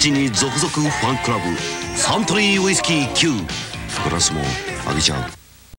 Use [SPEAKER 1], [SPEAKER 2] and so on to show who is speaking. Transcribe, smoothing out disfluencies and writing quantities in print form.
[SPEAKER 1] 地に続々ファンクラブサントリーウイスキー Q グラスもあげちゃう。